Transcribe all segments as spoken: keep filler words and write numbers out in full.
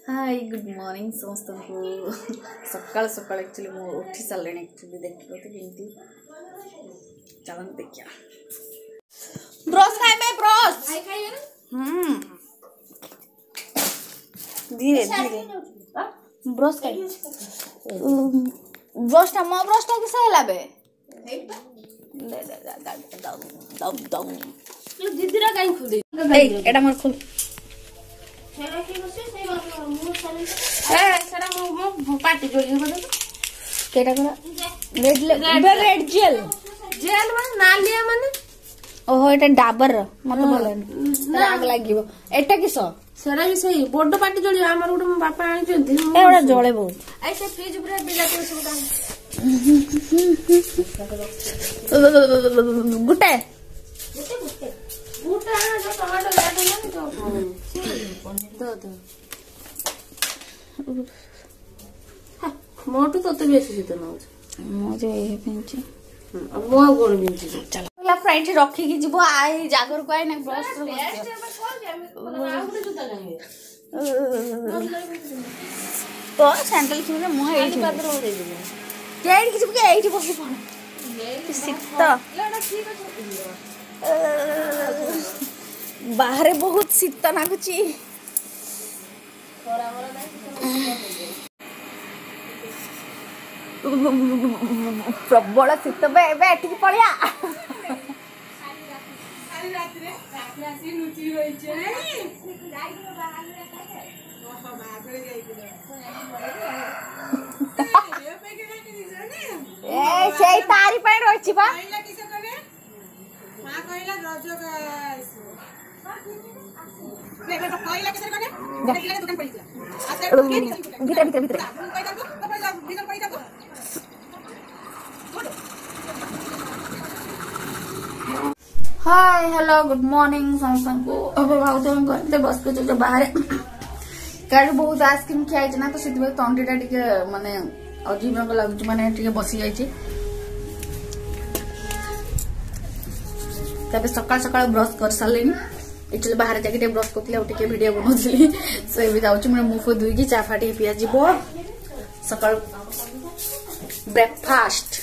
hi good morning समस्त को सकाल सकाल एक्चुअली मो उठी सारे एक्चुअली देखिए तो केमती चलन देखिया ब्रश खाइबे ब्रश खाइ खाइ हम धीरे धीरे ब्रश खाइ ब्रश टा मो ब्रश टा किसे हलाबे ले ले दम दम दम दीदीरा काई खुले ए एडा मोर खुल सेरा की बसे से मु साले ए सेरा मु मु पार्टी जोली बदे केटा करा रेड रेड जेल जेल माने नालिया माने ओहो एटा डाबर मते बोलन आग लागिवो एटा किसो सेरा भी सही बड्ड पार्टी जोली हमर गुड बापा आनी चंती ए ओडा जळे बहुत ऐसे फ्रिज ऊपर बिला के सुटा गुटे गुटे गुटे गुटा जो टमाटो लाडो ना जो तो मोटू तो तो बेसी तो ना मजे ए पिंची अब मो गोण पिंची चल ला फ्रेंड रखी की जीवो आई जागर को आई ना ब्रश रो तो सैंडल की मो एठी पात्र हो दे दिबो केडी की जीवो एठी बसी पड़ शीत बाहर बहुत शीत नागुची प्रबल शीत एठिक पड़िया ए तारी पे रही बा मां कहला रज ले ले कहला केसर कने देखला दुकान पड़ीला भीतर भीतर भीतर हाय हेलो गुड मॉर्निंग संसंग अब भाव तो करते बस के जो बाहर काल बहुत आइसक्रीम खाइ ना तो सिद्धि तंडीटा टिके माने अजीब रंग लागु माने टिके बसी जाइए तबे सकाल सकाल ब्रश कर सारे एक्चुअली बाहर जाके ब्रश करते टे वीडियो बनाऊली से भी जाऊँ मैं मुफ धोईकी चा फाटी पिया जीव सकाल ब्रेकफास्ट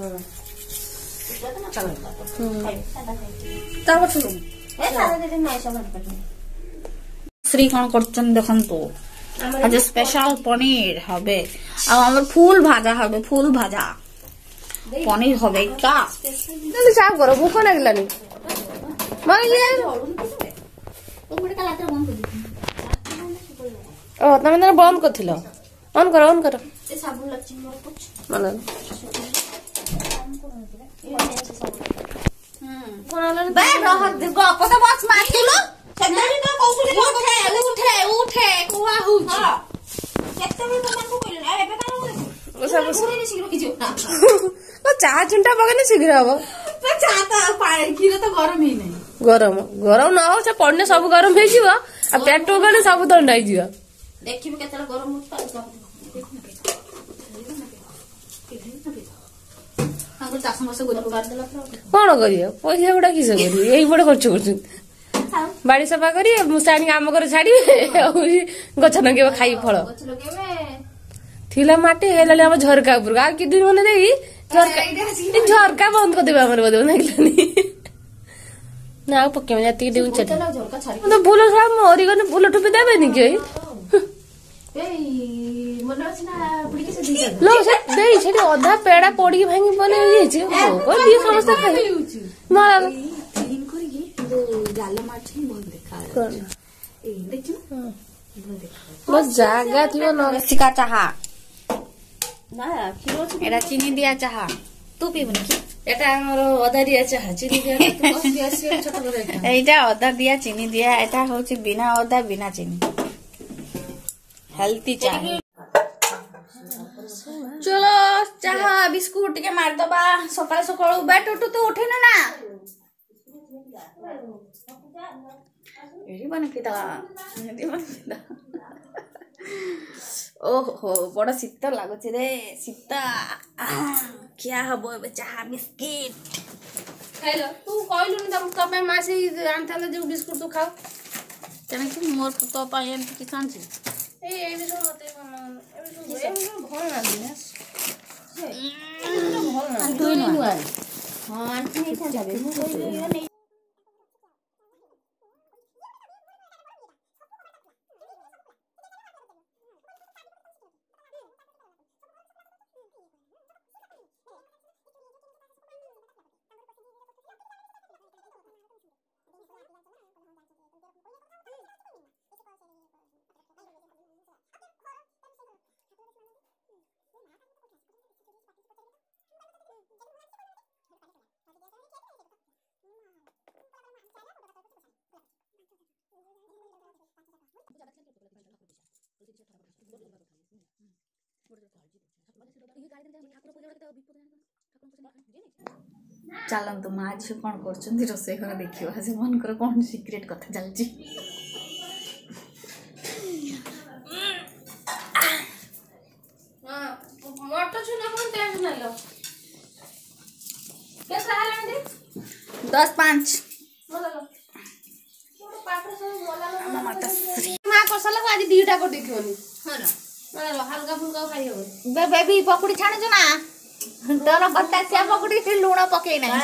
श्री कौन कर देखो आज स्पेशल पनीर हबे आम फूल भाजा हबे फूल भाजा पनीर हबे का जल्दी साफ करो भूख लगलानी ओ तमे ना बंद करथिलो ऑन करो ऑन करो ए साबुन लच्छी मोर कुछ माने हम कोनालन बे रह गप तो बस मारथिलो सदरी तो कहउली उठे उठे उठे कोवा हुछ हां केते भी मन को कहले ए एबे कानो ओ सब पूरी शीघ्र कीजो ओ चाह चुंटा बगने शीघ्र हबो तो चाह तो पानी कीरे तो गरम ही नहीं गरम गरम न हो से पड़ने सब गरम हे जीवा आ पेट गले सब ठंडा ही जीवा देखि भी केतला गरम मुता सब हां चास मसे गोद काट देला कोन करियो पैसा गुडा किसे करी एई बड खर्च करछु बाड़ी सफा करी मुसानी काम करे छाडी गछ नगे खाई फळ गछ लगेबे थिला माटी हेलाले हम झरका ऊपर आ कि दिन होने देई झरका झरका बंद कर देबे हमर बदे नाइलानी ना पक्के में जाती देउन चट तो भूलो सा मोरी गने भूलो टुपी देबे नि के ए मनरा सिना पुडी के से दी लो से देई छेडी आधा पेड़ा पोडी भांगी बने होई छी को दी समस्त खाई मार तीन करी के डाल माठी बहुत देखा ए देखियो बस जागा थियो न सिका चाहा ना खिरो एडा चीनी दिया चाहा तू पीबनी की एटा हमरो अदा दिया चाहा चीनी दिया तो कस दिया से छोट करे एटा अदा दिया चीनी दिया एटा होची बिना अदा बिना चीनी हेल्दी चाहा चलो चाहा बिस्कुट के मार दबा सकाळ सकाळ बैठ उठ तो उठे ना ना एडी बन के दा एडी बन के दा ओहो बड़ा शीत लागुच रे शीत क्या हबो ए चाहा बिस्किट हेलो तू कहलु न तब तबे मासे आनथले जो बिस्कुट तू खाओ तने कि मोर तो पाए एम किसान छी ए ए भी सब मते कोन ए भी सब ए भल लागै ना ए भल ना दुई नुआ हां आंटी नहीं था जाबे मु कहि नहीं चलतु माँ झी कौन कर रोसे घर देखा से मन कर कौन सिक्रेट कथा चलती दस पाँच आज दीटा को देखियोनी हल्का फुल्का खाई हो बेबी पकुड़ी छाणु ना तोर बता से पकुड़ी लुण पकई ना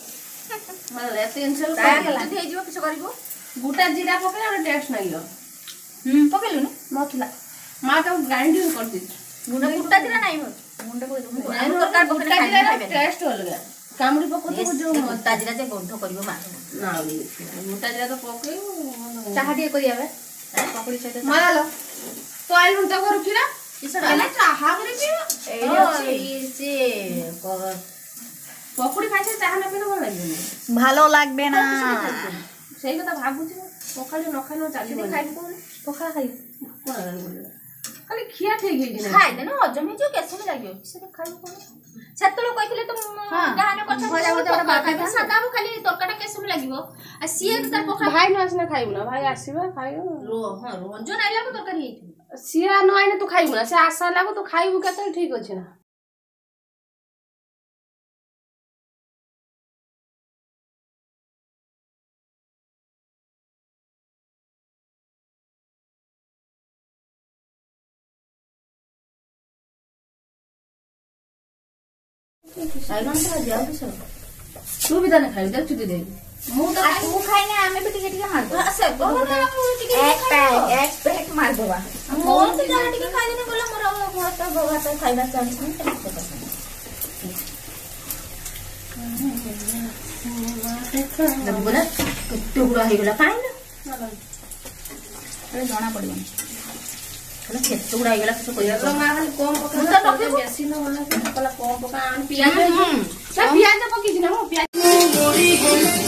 गोटा जीरा पकड़े और टेस्ट नहीं हम पकइलु ना मथला मां का ग्राइंडिंग कर दी गुंडा गोटा जीरा नहीं हो गुंडा को सरकार गोटा जीरा टेस्ट अलग कामड़ी पकोते जो गोटा जीरा जे गंध करबो मा ना गोटा जीरा तो पकई चाहा दिए करियाबे पकुड़ी सहित माला तो आइल हुन त घर फिरा इसडा चाहा करे पियो ए से पकुड़ी खाइसे चाहा न पिनो भल लागबे ভালো লাগবে না সেই কথা ভাবুছি পখালি ন খাইনো চালি খাই কোন পখা খাই কোন খালি খিয়া ঠিক হেই না খাই দেন হজম হে जो कैसे लागियो से खाइ कोन सेतलो कहितले तो गाने কথা भजा भजा बाबा सादा खाली तरकाटा कैसे लागियो आ सिए त पखा भाई न आसना खाइबु ना भाई आसीबे खाइयो रो हां रंजन आइला को तरकारी हेइ सिया न आइने तू खाइबु ना से आशा लागो तू खाइबु केते ठीक अछि ना साइडन तो जाओ बिसो तू भी दाने खाइ देख चुदी दे मु तो तू खाइ ना हमें भी टिके टिके मार दो से बोला एक पैक एक पैक मार दोबा मोर तो जाना टिके खाइ देने बोला मोर मोर तो बोगा तो खाइबा चांस नहीं तो बोला टुकड़ा हे गेला खाइ ना अरे जाना पड़ियो कला खेत टुकड़ा हे गेला से कोइया तो मां खाली कम पका तो बेसी न होला कला कम पका पियाज ना पियाज पकी ना पियाज